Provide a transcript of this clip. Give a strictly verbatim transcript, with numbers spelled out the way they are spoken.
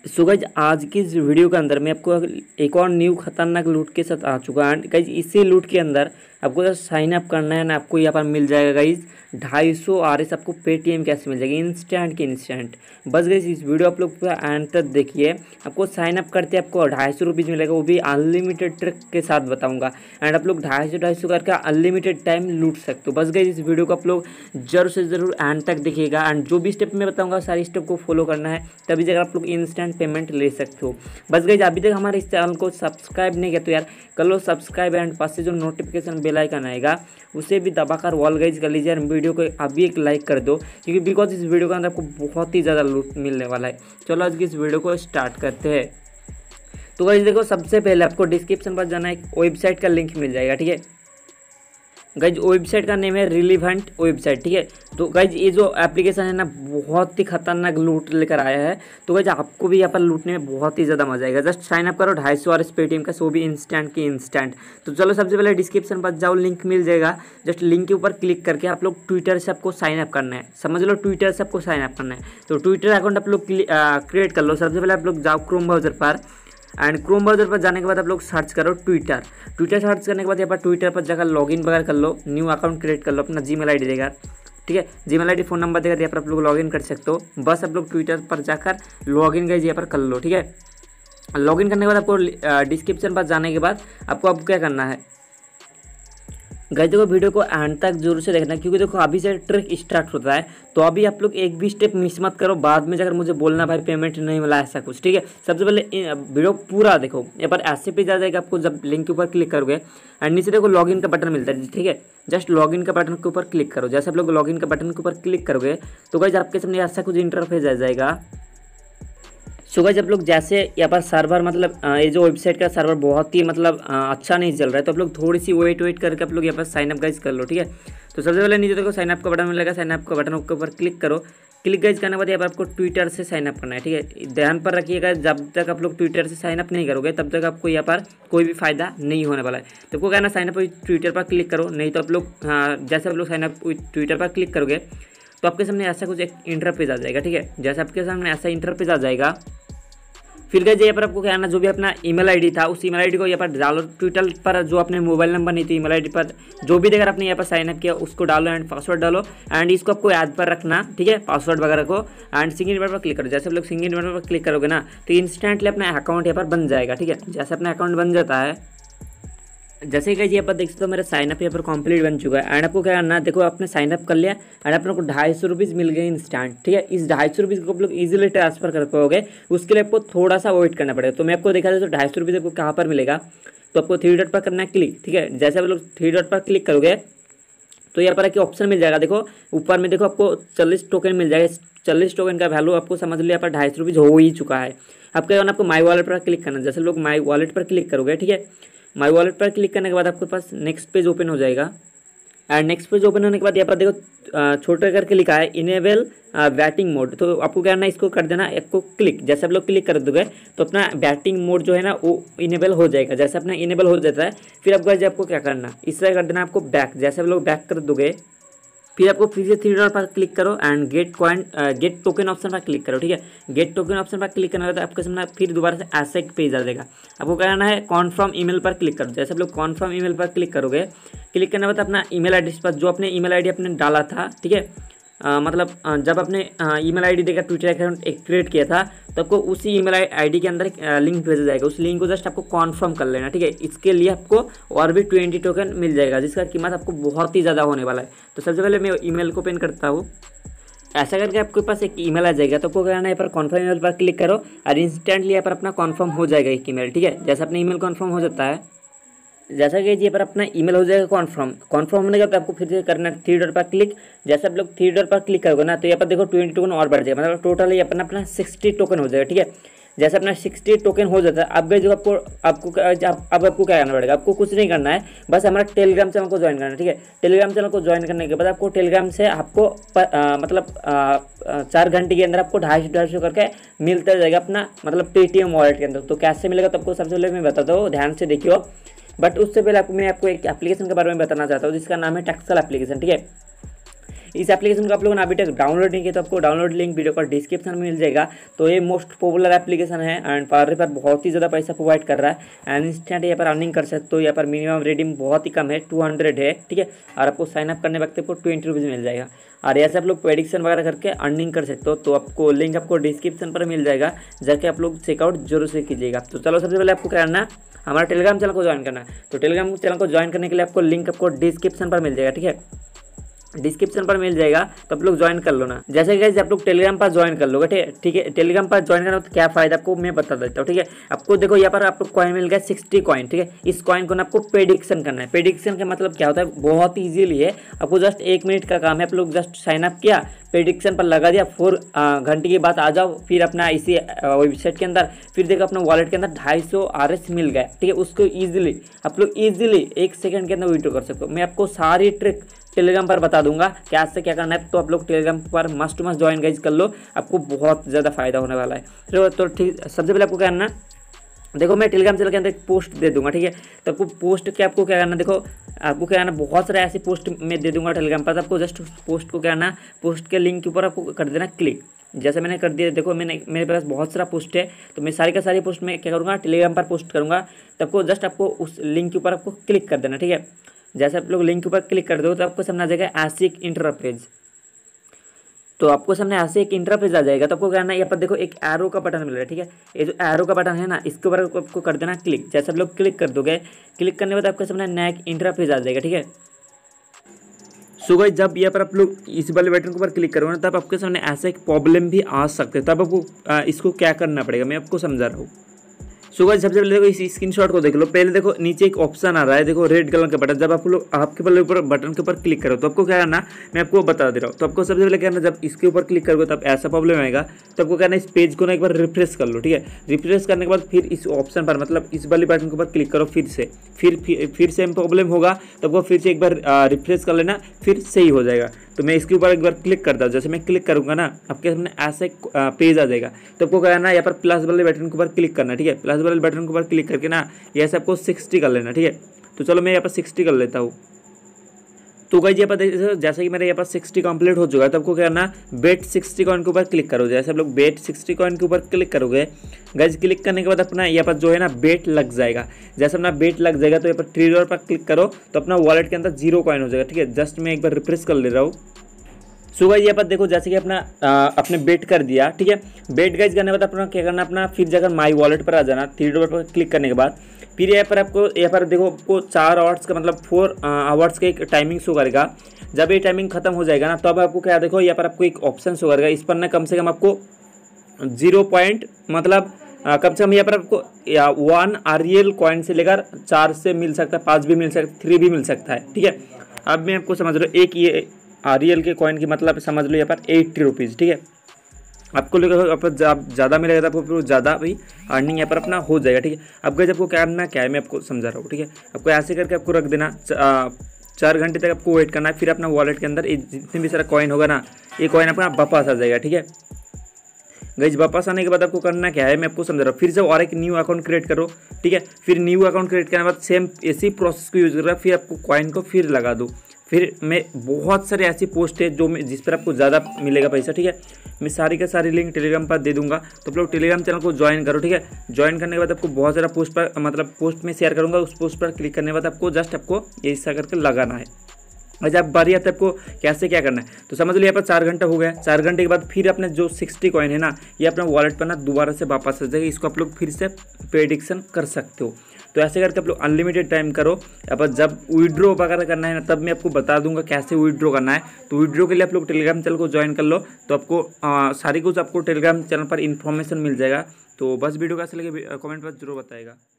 So guys आज की इस वीडियो के अंदर मैं आपको एक और न्यू खतरनाक लूट के साथ आ चुका है। गाइज इसी लूट के अंदर आपको जब साइन अप करना है ना, आपको यहाँ पर मिल जाएगा गाइज ढाई सौ आर एस आपको पेटीएम कैसे मिल जाएगी इंस्टेंट की इंस्टेंट। बस गाइज इस वीडियो आप लोग पूरा एंड तक देखिए। आपको साइन अप करते आपको ढाई सौ रुपीज़ मिलेगा, वो भी अनलिमिटेड ट्रिक के साथ बताऊंगा। एंड आप लोग ढाई सौ ढाई सौ करके अनलिमिटेड टाइम लूट सकते हो। बस गाइज इस वीडियो को आप लोग जरूर से ज़रूर एंड तक देखिएगा। एंड जो भी स्टेप मैं बताऊँगा सारी स्टेप को फॉलो करना है, तभी जगह आप लोग इंस्टेंट पेमेंट ले सकते हो। बस गाइज अभी तक हमारे इस चैनल को सब्सक्राइब नहीं किया तो यार कर लो सब्सक्राइब। एंड पास से जो नोटिफिकेशन बेल आइकन आएगा उसे भी दबाकर वॉल गाइज कर लीजिए। वीडियो को अभी एक लाइक कर दो, क्योंकि बिकॉज इस वीडियो के अंदर आपको बहुत ही ज़्यादा लूट मिलने वाला है। चलो आज की इस वीडियो को स्टार्ट करते हैं। तो गाइज देखो, सबसे पहले आपको डिस्क्रिप्शन पर जाना है, एक वेबसाइट का लिंक मिल जाएगा। ठीक है गाइज, वेबसाइट का नेम है रिलीवेंट वेबसाइट। ठीक है, तो गाइज ये जो एप्लीकेशन है ना बहुत ही खतरनाक लूट लेकर आया है। तो गाइज आपको भी यहाँ पर लूटने में बहुत ही ज़्यादा मजा आएगा। जस्ट साइन अप करो ढाई सौ आर एस पेटीएम का, सो भी इंस्टेंट की इंस्टेंट। तो चलो सबसे पहले डिस्क्रिप्शन पर जाओ, लिंक मिल जाएगा। जस्ट लिंक के ऊपर क्लिक करके आप लोग ट्विटर से आपको साइन अप करना है। समझ लो ट्विटर से आपको साइन अप करना है। तो ट्विटर अकाउंट आप लोग क्रिएट कर लो। सबसे पहले आप लोग जाओ क्रोम ब्राउज़र पर। एंड क्रोम ब्राउज़र पर जाने के बाद आप लोग सर्च करो ट्विटर। ट्विटर सर्च करने के बाद यहाँ पर ट्विटर पर जाकर लॉगिन वगैरह कर लो, न्यू अकाउंट क्रिएट कर लो, अपना जीमेल आईडी देगा। ठीक है, जीमेल आईडी फोन नंबर देगा, यहाँ पर आप लोग लॉगिन कर सकते हो। बस आप लोग ट्विटर पर जाकर लॉगिन गाइस यहाँ पर कर लो। ठीक है, लॉगिन करने के बाद आपको डिस्क्रिप्शन पर जाने के बाद आपको अब क्या करना है गाइस, देखो वीडियो को एंड तक जरूर से देखना, क्योंकि देखो अभी से ट्रिक स्टार्ट होता है। तो अभी आप लोग एक भी स्टेप मिस मत करो, बाद में जाकर मुझे बोलना भाई पेमेंट नहीं मिला ऐसा कुछ। ठीक है, सबसे पहले वीडियो पूरा देखो। यहाँ पर ऐसे पेज आ जाएगा आपको, जब लिंक के ऊपर क्लिक करोगे एंड नीचे देखो लॉगिन का बटन मिलता है। ठीक है, जस्ट लॉगिन का बटन के ऊपर क्लिक करो। जैसे आप लोग लॉगिन का बटन के ऊपर क्लिक करोगे तो गाइस आपके सामने ऐसा कुछ इंटरफेस आ जाएगा। सो गाइस आप लोग जैसे यहाँ पर सर्वर मतलब ये जो वेबसाइट का सर्वर बहुत ही मतलब अच्छा नहीं चल रहा है, तो आप लोग थोड़ी सी वेट वेट करके आप लोग यहाँ पर साइन अप गाइस कर लो। ठीक है, तो सबसे पहले नीचे देखो साइन अप का बटन मिलेगा, साइन अप का बटन के ऊपर क्लिक करो। क्लिक गाइस करने के बाद यहाँ पर आपको ट्विटर से साइन अप करना है। ठीक है, ध्यान पर रखिएगा, जब तक आप लोग ट्विटर से साइन अप नहीं करोगे तब तक आपको यहाँ पर कोई भी फायदा नहीं होने वाला है। तो आपको कहना साइन अप ट्विटर पर क्लिक करो, नहीं तो आप लोग जैसे आप लोग साइन अप ट्विटर पर क्लिक करोगे तो आपके सामने ऐसा कुछ एक इंटरफेस आ जाएगा। ठीक है, जैसे आपके सामने ऐसा इंटरफेस आ जाएगा, फिर गाइस यहाँ पर आपको क्या करना, जो भी अपना ईमेल आईडी था उस ईमेल आईडी को यहाँ पर डालो। ट्विटर पर जो अपने मोबाइल नंबर नहीं थी, ईमेल आईडी पर जो भी देकर आपने यहाँ पर साइन अप किया उसको डालो एंड पासवर्ड डालो। एंड इसको आपको याद पर रखना। ठीक है, पासवर्ड वगैरह को। एंड सिंगल बटन पर क्लिक करो। जैसे आप लोग सिंगल बटन पर क्लिक करोगे ना तो इंस्टेंटली अपना अकाउंट यहाँ पर बन जाएगा। ठीक है, जैसे अपना अकाउंट बन जाता है, जैसे कि यहाँ पर देख सकते हो मेरा साइन अप यहाँ पर कंप्लीट बन चुका है। एंड आपको क्या करना है, देखो आपने साइन अप कर लिया एंड आप लोग को ढाई सौ रुपीज़ मिल गए इंस्टेंट। ठीक है, इस ढाई सौ रुपीज़ को आप लोग इजीली ट्रांसफर कर पाओगे। उसके लिए आपको थोड़ा सा वेट करना पड़ेगा। तो मैं आपको दिखा दूँ तो ढाई सौ रुपीज़ आपको कहाँ पर मिलेगा। तो आपको थ्री डॉट पर करना है क्लिक। ठीक है, जैसे आप लोग थ्री डॉट पर क्लिक करोगे तो यहाँ पर एक ऑप्शन मिल जाएगा। देखो ऊपर में देखो आपको चालीस टोकन मिल जाएगा। चालीस टोकन का वैल्यू आपको समझ लिया यहाँ पर ढाई सौ रुपीज़ हो ही चुका है। अब क्या करना, आपको माई वॉलेट पर क्लिक करना। जैसे लोग माई वॉलेट पर क्लिक करोगे, ठीक है, माई वॉलेट पर क्लिक करने के बाद आपके पास नेक्स्ट पेज ओपन हो जाएगा। एंड नेक्स्ट पेज ओपन होने के बाद यहाँ पर देखो छोटे करके लिखा है इनेबल बैटिंग मोड। तो आपको क्या करना है, इसको कर देना आपको क्लिक। जैसे आप लोग क्लिक कर दोगे तो अपना बैटिंग मोड जो है ना वो इनेबल हो जाएगा। जैसे अपना इनेबल हो जाता है फिर आपको आपको क्या करना, इस तरह कर देना आपको बैक। जैसे आप लोग बैक कर दोगे फिर आपको फिर से थ्री डॉट पर क्लिक करो and get coin get token option पर क्लिक करो। ठीक है, गेट टोकन ऑप्शन पर क्लिक करना होता है आपके सामने फिर दोबारा से ऐसा एक पेज आ जाएगा। आपको क्या करना है, कॉन्फर्म ईमेल पर क्लिक करो। जैसे आप लोग कॉन्फर्म ईमेल पर क्लिक करोगे, क्लिक करने के बाद अपना ईमेल एड्रेस पर जो अपने ईमेल आईडी आपने डाला था, ठीक है, आ, मतलब आ, जब आपने ईमेल आईडी देकर ट्विटर अकाउंट एक क्रिएट किया था तो आपको उसी ईमेल आईडी के अंदर एक लिंक भेजा जाएगा। उस लिंक को जस्ट आपको कॉन्फर्म कर लेना। ठीक है, इसके लिए आपको और भी ट्वेंटी टोकन मिल जाएगा, जिसका कीमत आपको बहुत ही ज़्यादा होने वाला है। तो सबसे पहले मैं ईमेल को ओपन करता हूँ। ऐसा करके आपके पास एक ईमेल आ जाएगा। तो आपको क्या करना है, यहाँ पर कॉन्फर्म ईमेल पर क्लिक करो और इंस्टेंटली यहाँ पर अपना कॉन्फर्म हो जाएगा एक ईमेल। ठीक है, जैसे अपना ईमेल कॉन्फर्म हो जाता है, जैसा कि ये पर अपना ईमेल हो जाएगा कॉन्फर्म। कॉन्फर्म होने के बाद आपको फिर से करना है थ्री डॉट पर क्लिक। जैसे आप लोग थ्री डॉट पर क्लिक करोगे ना तो यहाँ पर देखो ट्वेंटी टोकन और बढ़ जाएगा, मतलब टोटल ये अपना अपना सिक्सटी टोकन हो जाएगा। ठीक है, जैसे अपना सिक्सटी टोकन हो जाता है, अब जो आपको आपको अब आपको क्या करना पड़ेगा, आपको कुछ नहीं करना है, बस हमारा टेलीग्राम चैनल को ज्वाइन करना है। ठीक है, टेलीग्राम चैनल को ज्वाइन करने के बाद आपको टेलीग्राम से आपको प, आ, मतलब आ, चार घंटे के अंदर आपको ढाई सौ ढाई सौ करके मिलता जाएगा अपना मतलब पेटीएम वॉलेट के अंदर। तो कैसे मिलेगा तो आपको सबसे पहले मैं बताता हूँ, ध्यान से देखियो। बट उससे पहले आपको मैं आपको एक एप्लीकेशन के बारे में बताना चाहता हूँ जिसका नाम है टैक्सल एप्लीकेशन। ठीक है, इस एप्लीकेशन को आप लोगों ने अभी तक डाउनलोड नहीं किया तो आपको डाउनलोड लिंक वीडियो का डिस्क्रिप्शन में मिल जाएगा। तो ये मोस्ट पॉपुलर एप्लीकेशन है एंड पार्ले पर बहुत ही ज़्यादा पैसा प्रोवाइड कर रहा है एंड इंस्टेंट यहाँ पर अर्निंग कर सकते हो। यहाँ पर मिनिमम रेडिंग बहुत ही कम है, टू हंड्रेड है, ठीक है। और आपको साइन अप करने वक्त आपको ट्वेंटी रुपीज़ मिल जाएगा और ऐसे आप लोग प्रेडिक्शन वगैरह करके अर्निंग कर सकते हो। तो आपको लिंक आपको डिस्क्रिप्शन पर मिल जाएगा, जाके आप लोग चेकआउट जरूर से कीजिएगा। तो चलो सबसे पहले आपको क्या करना है, हमारा टेलीग्राम चैनल को ज्वाइन करना है। तो टेलीग्राम चैनल को ज्वाइन करने के लिए आपको लिंक आपको डिस्क्रिप्शन पर मिल जाएगा, ठीक है, डिस्क्रिप्शन पर मिल जाएगा। तो आप लोग ज्वाइन कर लो ना। जैसे कि गाइस आप लोग टेलीग्राम पर ज्वाइन कर लोगे, ठीक है ठीक है टेलीग्राम पर ज्वाइन करना तो क्या फायदा आपको मैं बता देता हूँ, ठीक है। आपको देखो यहाँ पर आपको कॉइन मिल गया सिक्सटी कॉइन, ठीक है। इस कॉइन को ना आपको प्रेडिक्शन करना है। प्रेडिक्शन का मतलब क्या होता है, बहुत ईजिली है, आपको जस्ट एक मिनट का काम है। आप लोग जस्ट साइन अप किया, प्रेडिक्शन पर लगा दिया, फोर घंटे के बाद आ जाओ, फिर अपना इसी वेबसाइट के अंदर फिर देखो अपना वॉलेट के अंदर ढाई सौ आर एस मिल गया, ठीक है। उसको ईजिली आप लोग ईजिली एक सेकंड के अंदर विड्रॉ कर सकते हो। मैं आपको सारी ट्रिक टेलीग्राम पर बता दूंगा क्या से क्या करना है। तो आप लोग टेलीग्राम पर मस्ट मस्ट ज्वाइन गाइज कर लो, आपको बहुत ज़्यादा फायदा होने वाला है। तो तो ठीक, सबसे पहले आपको क्या करना, देखो मैं टेलीग्राम चैनल के अंदर एक पोस्ट दे दूंगा, ठीक है। तो आपको पोस्ट के आपको क्या करना, देखो आपको क्या करना, बहुत सारे ऐसी पोस्ट मैं दे दूंगा टेलीग्राम पर। तो आपको जस्ट पोस्ट को क्या करना, पोस्ट के लिंक के ऊपर आपको कर देना क्लिक। जैसे मैंने कर दिया, देखो मैंने मेरे पास बहुत सारा पोस्ट है, तो मैं सारी का सारी पोस्ट में क्या करूँगा, टेलीग्राम पर पोस्ट करूँगा। तो आपको जस्ट आपको उस लिंक के ऊपर आपको क्लिक कर देना, ठीक है। जैसे आप लोग लिंक के ऊपर क्लिक कर दो तो आपको सामने आ जाएगा ऐसे एक इंटरपेज। तो आपको सामने ऐसे एक इंटरपेज आ जाएगा। तो आपको क्या करना है, यहाँ पर देखो एक एरो का बटन मिल रहा है, ठीक है। ये जो एरो का बटन है ना, इसके ऊपर आपको कर देना क्लिक। जैसे आप लोग क्लिक कर दोगे, क्लिक करने के बाद आपके सामने नया एक इंटरपेज आ जाएगा, ठीक है। सो गाइस जब यहाँ पर आप लोग इस वाले बटन के ऊपर क्लिक करोगे ना, तब आपके सामने ऐसा एक प्रॉब्लम भी आ सकते हैं। तब आपको इसको क्या करना पड़ेगा, मैं आपको समझा रहा हूँ। सो गाइस सबसे पहले देखो इस स्क्रीनशॉट को देख लो। पहले देखो नीचे एक ऑप्शन आ रहा है, देखो रेड कलर का बटन। जब आप लोग आपके पहले ऊपर बटन के ऊपर क्लिक करो तो आपको क्या करना, मैं आपको बता दे रहा हूँ। तो आपको सबसे पहले क्या करना, जब इसके ऊपर क्लिक करोगे तब ऐसा प्रॉब्लम आएगा। तो आपको क्या करना, इस पेज को ना एक बार रिफ्रेश कर लो, ठीक है। रिफ्रेश करने के बाद फिर इस ऑप्शन पर मतलब इस वाले बटन के ऊपर क्लिक करो फिर से, फिर फिर सेम प्रॉब्लम होगा। तो आपको फिर से एक बार रिफ्रेश कर लेना, फिर सही हो जाएगा। तो मैं इसके ऊपर एक बार क्लिक करता हूँ। जैसे मैं क्लिक करूँगा ना, आपके सामने ऐसा एक पेज आ जाएगा। तो आपको क्या करना है, यहाँ पर प्लस वाले बटन के ऊपर क्लिक करना, ठीक है। प्लस वाले बटन के ऊपर क्लिक करके ना ये ऐसे आपको सिक्सटी कर लेना, ठीक है। तो चलो मैं यहाँ पर सिक्सटी कर लेता हूँ। तो गाइस यहाँ पर जैसे कि मेरे यहाँ पर सिक्सटी कंप्लीट हो चुका है। तो आपको क्या करना, बेट सिक्सटी कॉइन के ऊपर क्लिक करो। जैसे आप लोग बेट सिक्सटी कॉइन के ऊपर क्लिक करोगे गाइस, क्लिक करने के बाद अपना यहाँ पर जो है ना बेट लग जाएगा। जैसे अपना बेट लग जाएगा तो यहाँ पर थ्री डॉट पर क्लिक करो तो अपना वॉलेट के अंदर जीरो कॉइन हो जाएगा, ठीक है। जस्ट मैं एक बार रिफ्रेश कर ले रहा हूँ। सो गाइस यहाँ पर देखो जैसे कि अपना आ, अपने बेट कर दिया, ठीक है। बेट गाइस करने के बाद अपना क्या करना, अपना फिर जाकर माई वॉलेट पर आ जाना। थ्री डॉट पर क्लिक करने के बाद फिर यहाँ पर आपको यहाँ पर देखो आपको चार आवर्स का मतलब फोर आवर्स का एक टाइमिंग शो करेगा। जब ये टाइमिंग खत्म हो जाएगा ना, तब तो आपको क्या देखो यहाँ पर आपको एक ऑप्शन शो करेगा। इस पर ना कम से कम आपको जीरो पॉइंट मतलब आ, कम से कम यहाँ पर आपको या वन आरियल कॉइन से लेकर चार से मिल सकता है, पाँच भी मिल सकता है, थ्री भी मिल सकता है, ठीक है। अब मैं आपको समझ रहा हूँ, एक ये आरियल के कॉइन की मतलब समझ लो यहाँ पर एट्टी रुपीज़, ठीक है। आपको लेकर आप ज़्यादा मिलेगा तो आपको ज़्यादा भी अर्निंग यहाँ पर अपना हो जाएगा, ठीक है। अब गाइस आपको क्या करना क्या है, मैं आपको समझा रहा हूँ, ठीक है। आपको ऐसे करके आपको रख देना, चार घंटे तक आपको वेट करना है। फिर अपना वॉलेट के अंदर जितने भी सारा कॉइन होगा ना, ये कॉइन अपना वापस आ जाएगा, ठीक है। गाइस वापस आने के बाद आपको करना क्या है, मैं आपको समझा रहा हूँ। फिर से और एक न्यू अकाउंट क्रिएट करो, ठीक है। फिर न्यू अकाउंट क्रिएट करने के बाद सेम इसी प्रोसेस को यूज कर रहा है। फिर आपको कॉइन को फिर लगा दो। फिर मैं बहुत सारे ऐसी पोस्ट है जो मैं जिस पर आपको ज़्यादा मिलेगा पैसा, ठीक है। मैं सारी का सारी लिंक टेलीग्राम पर दे दूंगा। तो आप लोग टेलीग्राम चैनल को ज्वाइन करो, ठीक है। ज्वाइन करने के बाद आपको बहुत सारा पोस्ट पर मतलब पोस्ट में शेयर करूँगा। उस पोस्ट पर क्लिक करने के बाद आपको जस्ट आपको ये ऐसा करके लगाना है। अच्छा अब बारी आती है आपको कैसे क्या करना है। तो समझ लो यहाँ पर चार घंटा हो गया। चार घंटे के बाद फिर अपने जो सिक्सटी कॉइन है ना, ये अपना वॉलेट पर ना दोबारा से वापस आ जाएगा। इसको आप लोग फिर से प्रेडिक्शन कर सकते हो। तो ऐसे करके आप लोग अनलिमिटेड टाइम करो। अब जब विड्रॉ वगैरह करना है ना, तब मैं आपको बता दूंगा कैसे विड्रॉ करना है। तो विड्रॉ के लिए आप लोग टेलीग्राम चैनल को ज्वाइन कर लो। तो आपको आ, सारी कुछ आपको टेलीग्राम चैनल पर इन्फॉर्मेशन मिल जाएगा। तो बस वीडियो कैसे लगे कमेंट पर जरूर बताएगा।